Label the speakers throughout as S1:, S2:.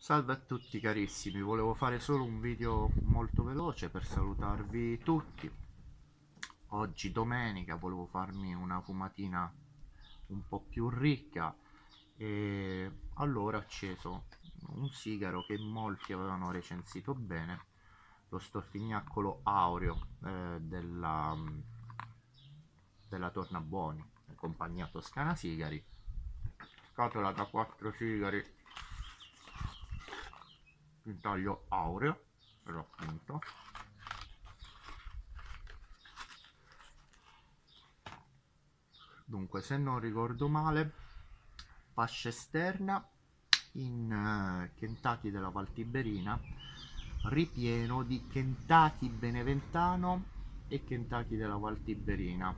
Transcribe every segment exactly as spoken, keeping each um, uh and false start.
S1: Salve a tutti carissimi, volevo fare solo un video molto veloce per salutarvi tutti. Oggi domenica volevo farmi una fumatina un po' più ricca e allora ho acceso un sigaro che molti avevano recensito bene, lo stortignacolo aureo eh, della, della Tornabuoni, compagnia Toscana Sigari, scatola da quattro sigari in taglio aureo per l'appunto. Dunque, se non ricordo male, fascia esterna in uh, Kentucky della Valtiberina, ripieno di Kentucky Beneventano e Kentucky della Valtiberina.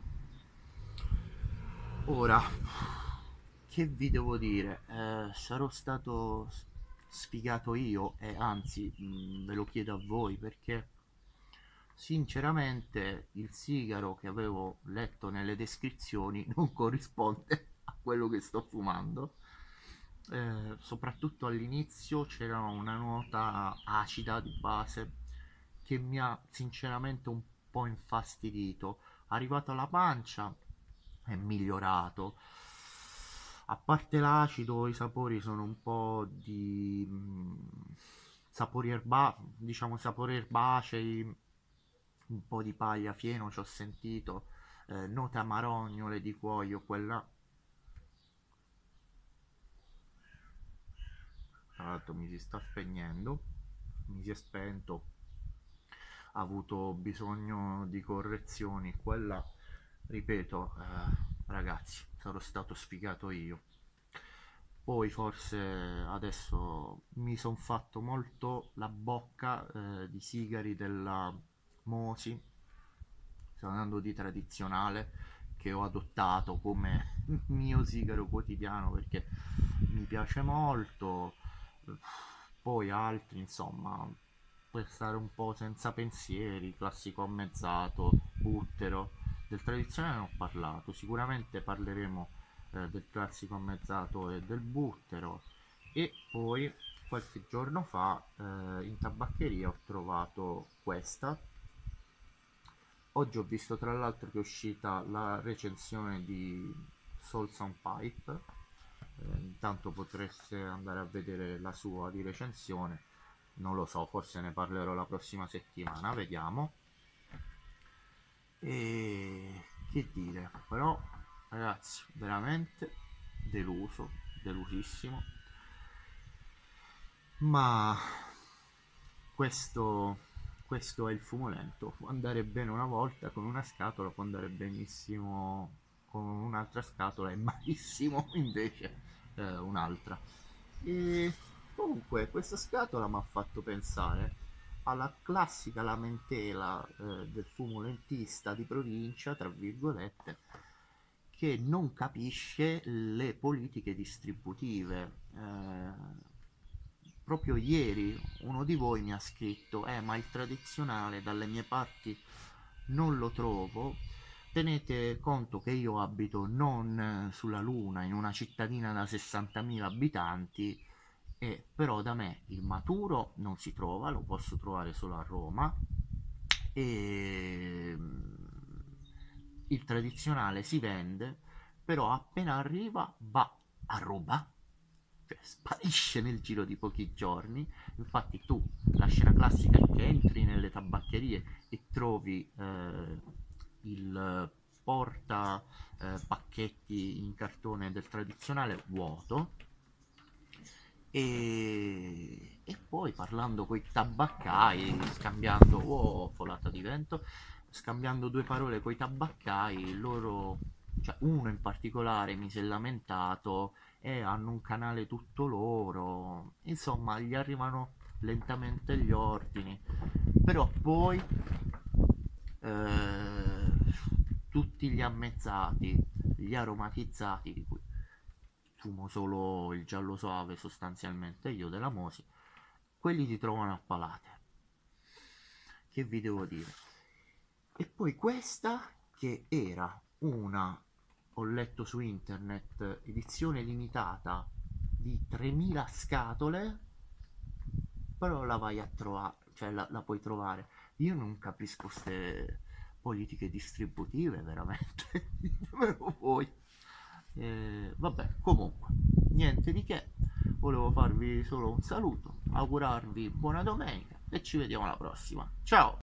S1: Ora, che vi devo dire? Eh, sarò stato sfigato io e anzi mh, ve lo chiedo a voi perché sinceramente il sigaro che avevo letto nelle descrizioni non corrisponde a quello che sto fumando. Eh, soprattutto all'inizio c'era una nota acida di base che mi ha sinceramente un po' infastidito. Arrivato alla pancia è migliorato. A parte l'acido, i sapori sono un po' di mm, sapori erba, diciamo sapori erbacei, un po' di paglia, fieno ci ho sentito, eh, note amarognole di cuoio, quella tra l'altro mi si sta spegnendo, mi si è spento, ha avuto bisogno di correzioni, quella ripeto, eh, ragazzi, sarò stato sfigato io. Poi forse adesso mi sono fatto molto la bocca eh, di sigari della Mosi, sto andando di tradizionale che ho adottato come mio sigaro quotidiano perché mi piace molto. Poi altri insomma per stare un po' senza pensieri, classico ammezzato, buttero. Del tradizionale non ho parlato, sicuramente parleremo eh, del classico ammezzato e del buttero. E poi qualche giorno fa eh, in tabaccheria ho trovato questa. Oggi ho visto tra l'altro che è uscita la recensione di Souls on Pipe, eh, intanto potreste andare a vedere la sua di recensione, non lo so, forse ne parlerò la prossima settimana, vediamo. E che dire, però ragazzi, veramente deluso, delusissimo, ma questo, questo è il fumo lento, può andare bene una volta con una scatola, può andare benissimo con un'altra scatola e malissimo invece eh, un'altra. E comunque questa scatola mi ha fatto pensare alla classica lamentela eh, del fumo lentista di provincia, tra virgolette, che non capisce le politiche distributive. Eh, proprio ieri uno di voi mi ha scritto, eh ma il tradizionale dalle mie parti non lo trovo. Tenete conto che io abito non eh, sulla Luna, in una cittadina da sessantamila abitanti, e però da me il maturo non si trova, lo posso trovare solo a Roma, e mm, il tradizionale si vende, però appena arriva va a ruba, cioè sparisce nel giro di pochi giorni. Infatti tu, la scena classica è che entri nelle tabaccherie e trovi eh, il porta eh, pacchetti in cartone del tradizionale vuoto, e, e poi parlando con i tabaccai, scambiando, oh, folata di vento, scambiando due parole con i tabaccai, loro, cioè uno in particolare mi si è lamentato e hanno un canale tutto loro, insomma gli arrivano lentamente gli ordini, però poi eh, tutti gli ammezzati, gli aromatizzati di cui fumo solo il giallo soave sostanzialmente io della Mosi, quelli ti trovano a palate, che vi devo dire. E poi questa che era una, ho letto su internet, edizione limitata di tremila scatole, però la vai a trovare, cioè la, la puoi trovare. Io non capisco queste politiche distributive, veramente. Ditemelo voi. Eh, vabbè, comunque, niente di che. Volevo farvi solo un saluto, augurarvi buona domenica e ci vediamo alla prossima. Ciao!